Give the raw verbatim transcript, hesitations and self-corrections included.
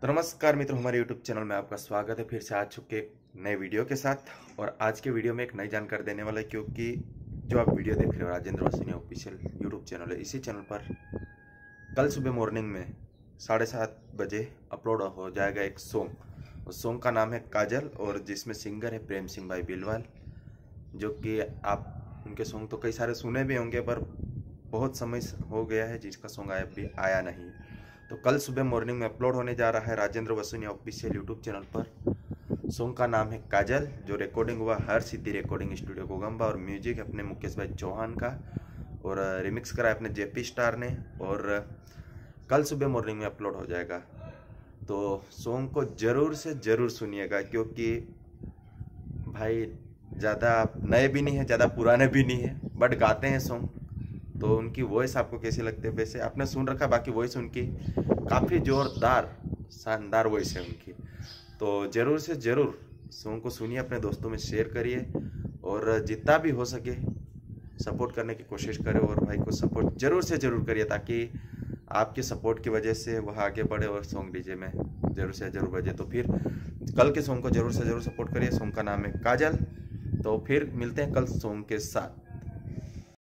तो नमस्कार मित्रों, हमारे यूट्यूब चैनल में आपका स्वागत है। फिर से आ चुके एक नए वीडियो के साथ। और आज के वीडियो में एक नई जानकारी देने वाला है, क्योंकि जो आप वीडियो देख रहे हो Rajendra Vasini official YouTube channel है। इसी चैनल पर कल सुबह मॉर्निंग में साढ़े सात बजे अपलोड हो जाएगा एक सॉन्ग। उस सॉन्ग का नाम है काजल, और जिसमें सिंगर है प्रेम सिंह भाई बिलवाल, जो कि आप उनके सॉन्ग तो कई सारे सुने भी होंगे, पर बहुत समय हो गया है जिसका सॉन्ग आया भी आया नहीं। तो कल सुबह मॉर्निंग में अपलोड होने जा रहा है Rajendra Vasuni official YouTube channel पर। सॉन्ग का नाम है काजल, जो रिकॉर्डिंग हुआ हर सिद्धि रिकॉर्डिंग स्टूडियो गोगंबा, और म्यूजिक अपने मुकेश भाई चौहान का, और रिमिक्स करा अपने जेपी स्टार ने। और कल सुबह मॉर्निंग में अपलोड हो जाएगा। तो सॉन्ग को ज़रूर से ज़रूर सुनिएगा, क्योंकि भाई ज़्यादा नए भी नहीं है, ज़्यादा पुराने भी नहीं है, बट गाते हैं सॉन्ग। तो उनकी वॉइस आपको कैसी लगती है? वैसे आपने सुन रखा, बाकी वॉइस उनकी काफ़ी जोरदार शानदार वॉइस है उनकी। तो ज़रूर से ज़रूर सॉन्ग को सुनिए, अपने दोस्तों में शेयर करिए, और जितना भी हो सके सपोर्ट करने की कोशिश करें। और भाई को सपोर्ट ज़रूर से ज़रूर करिए, ताकि आपके सपोर्ट की वजह से वह आगे बढ़े और सॉन्ग डीजे में ज़रूर से ज़रूर बजे। तो फिर कल के सॉन्ग को ज़रूर से ज़रूर सपोर्ट करिए। सॉन्ग का नाम है काजल। तो फिर मिलते हैं कल सॉन्ग के साथ।